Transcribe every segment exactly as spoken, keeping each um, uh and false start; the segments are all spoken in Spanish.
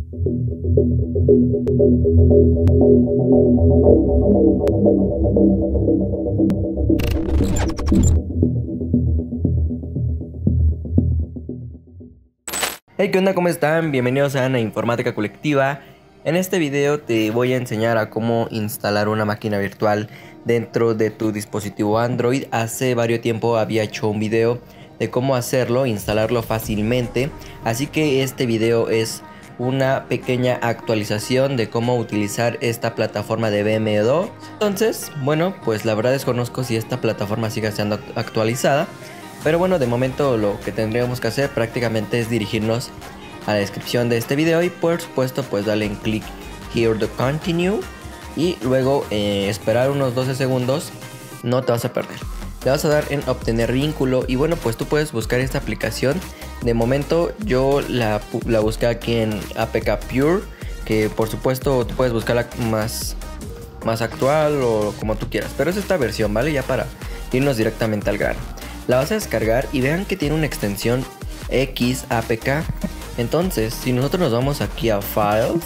Hey, ¿qué onda? ¿Cómo están? Bienvenidos a Ana Informática Colectiva. En este video te voy a enseñar a cómo instalar una máquina virtual dentro de tu dispositivo Android. Hace varios tiempo había hecho un video de cómo hacerlo, instalarlo fácilmente. Así que este video es una pequeña actualización de cómo utilizar esta plataforma de V M dos. Entonces, bueno, pues la verdad desconozco si esta plataforma sigue siendo actualizada. Pero bueno, de momento lo que tendríamos que hacer prácticamente es dirigirnos a la descripción de este video y por supuesto pues darle en clic here to continue y luego eh, esperar unos doce segundos. No te vas a perder, le vas a dar en obtener vínculo y bueno, pues tú puedes buscar esta aplicación. De momento yo la, la busqué aquí en A P K Pure, que por supuesto tú puedes buscarla más, más actual o como tú quieras, pero es esta versión, ¿vale? Ya para irnos directamente al grano. La vas a descargar y vean que tiene una extensión X A P K. Entonces, si nosotros nos vamos aquí a Files,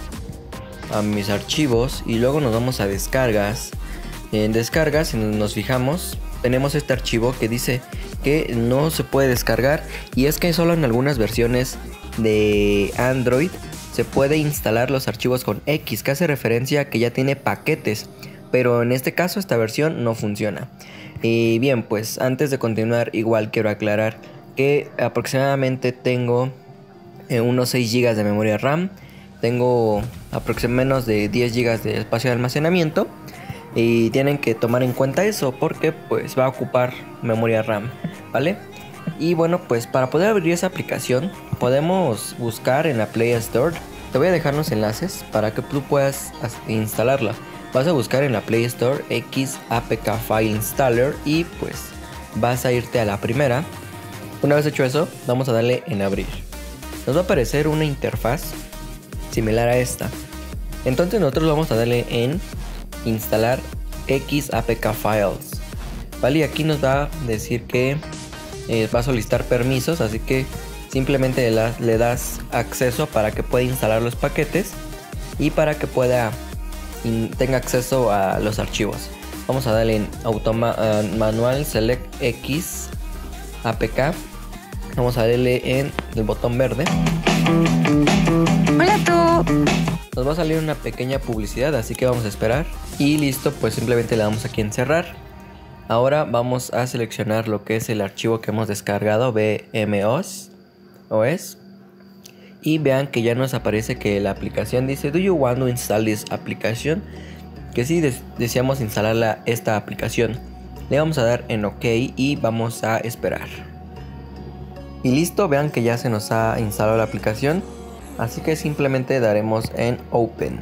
a mis archivos y luego nos vamos a Descargas. En Descargas, si nos fijamos, tenemos este archivo que dice que no se puede descargar y es que solo en algunas versiones de Android se puede instalar los archivos con X, que hace referencia a que ya tiene paquetes, pero en este caso esta versión no funciona. Y bien, pues antes de continuar igual quiero aclarar que aproximadamente tengo eh, unos seis gigas de memoria RAM. Tengo aproximadamente menos de diez gigas de espacio de almacenamiento. Y tienen que tomar en cuenta eso porque pues va a ocupar memoria RAM, ¿vale? Y bueno, pues para poder abrir esa aplicación podemos buscar en la Play Store. Te voy a dejar los enlaces para que tú puedas instalarla. Vas a buscar en la Play Store X A P K File Installer y pues vas a irte a la primera. Una vez hecho eso, vamos a darle en abrir. Nos va a aparecer una interfaz similar a esta. Entonces nosotros vamos a darle en instalar X A P K Files, vale, y aquí nos va a decir que eh, va a solicitar permisos, así que simplemente le, le das acceso para que pueda instalar los paquetes y para que pueda tenga acceso a los archivos. Vamos a darle en automa uh, manual select X A P K. Vamos a darle en el botón verde. Hola tú. Nos va a salir una pequeña publicidad, así que vamos a esperar. Y listo, pues simplemente le damos aquí en cerrar. Ahora vamos a seleccionar lo que es el archivo que hemos descargado, V M O S. Y vean que ya nos aparece que la aplicación dice: Do you want to install this application? Que si sí deseamos instalar la, esta aplicación. Le vamos a dar en OK y vamos a esperar. Y listo, vean que ya se nos ha instalado la aplicación. Así que simplemente daremos en Open,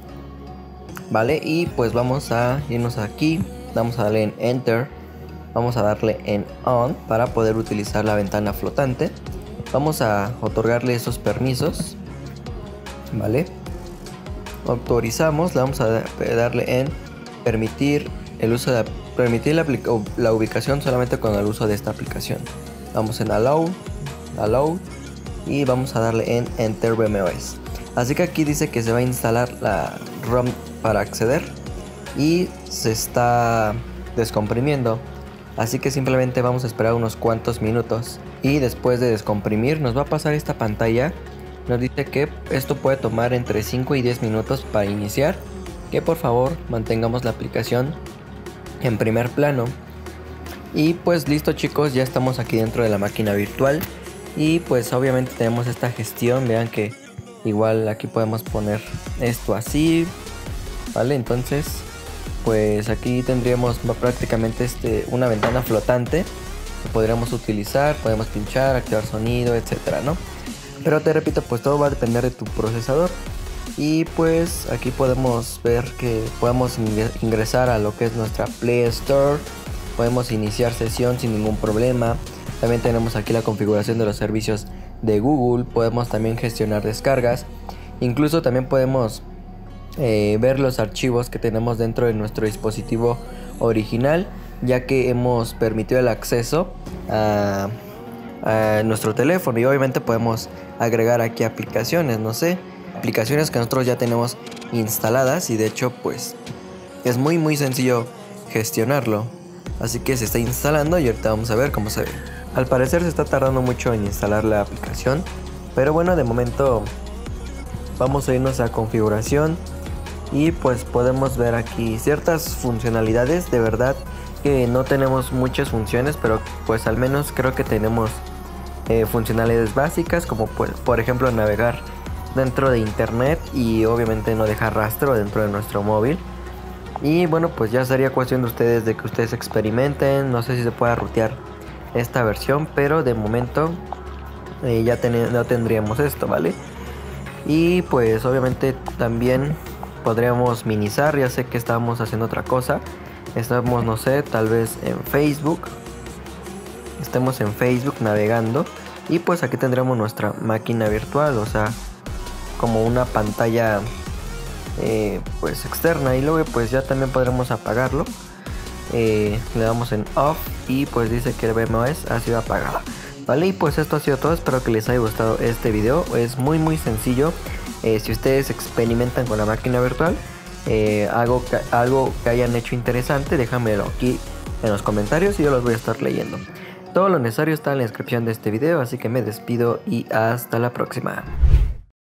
vale, y pues vamos a irnos aquí. Vamos a darle en Enter. Vamos a darle en On para poder utilizar la ventana flotante. Vamos a otorgarle esos permisos, vale. Autorizamos, le vamos a darle en permitir el uso de permitir la, la ubicación solamente con el uso de esta aplicación. Vamos en Allow, Allow y vamos a darle en Enter V M O S. Así que aquí dice que se va a instalar la ROM para acceder y se está descomprimiendo. Así que simplemente vamos a esperar unos cuantos minutos. Y después de descomprimir nos va a pasar esta pantalla. Nos dice que esto puede tomar entre cinco y diez minutos para iniciar. Que por favor mantengamos la aplicación en primer plano. Y pues listo chicos, ya estamos aquí dentro de la máquina virtual. Y pues obviamente tenemos esta gestión. Vean que igual aquí podemos poner esto así, vale, entonces pues aquí tendríamos prácticamente este, una ventana flotante que podríamos utilizar. Podemos pinchar, activar sonido, etcétera, ¿no? Pero te repito, pues todo va a depender de tu procesador. Y pues aquí podemos ver que podemos ingresar a lo que es nuestra Play Store. Podemos iniciar sesión sin ningún problema. También tenemos aquí la configuración de los servicios de Google. Podemos también gestionar descargas. Incluso también podemos eh, ver los archivos que tenemos dentro de nuestro dispositivo original, ya que hemos permitido el acceso a, a nuestro teléfono. Y obviamente podemos agregar aquí aplicaciones, no sé, aplicaciones que nosotros ya tenemos instaladas y de hecho pues es muy muy sencillo gestionarlo. Así que se está instalando y ahorita vamos a ver cómo se ve. Al parecer se está tardando mucho en instalar la aplicación, pero bueno, de momento vamos a irnos a configuración y pues podemos ver aquí ciertas funcionalidades. De verdad que no tenemos muchas funciones, pero pues al menos creo que tenemos eh, funcionalidades básicas, como pues, por ejemplo navegar dentro de internet y obviamente no dejar rastro dentro de nuestro móvil. Y bueno, pues ya sería cuestión de ustedes de que ustedes experimenten. No sé si se pueda rutear esta versión, pero de momento eh, ya ten no tendríamos esto, ¿vale? Y pues obviamente también podríamos minimizar. Ya sé que estábamos haciendo otra cosa. Estamos, no sé, tal vez en Facebook. Estemos en Facebook navegando. Y pues aquí tendremos nuestra máquina virtual, o sea, como una pantalla eh, pues externa. Y luego pues ya también podremos apagarlo. Eh, le damos en off y pues dice que el V M O S ha sido apagado. Vale, y pues esto ha sido todo. Espero que les haya gustado este video. Es muy muy sencillo. Eh, si ustedes experimentan con la máquina virtual, eh, algo, que, algo que hayan hecho interesante, déjamelo aquí en los comentarios y yo los voy a estar leyendo. Todo lo necesario está en la descripción de este video, así que me despido y hasta la próxima.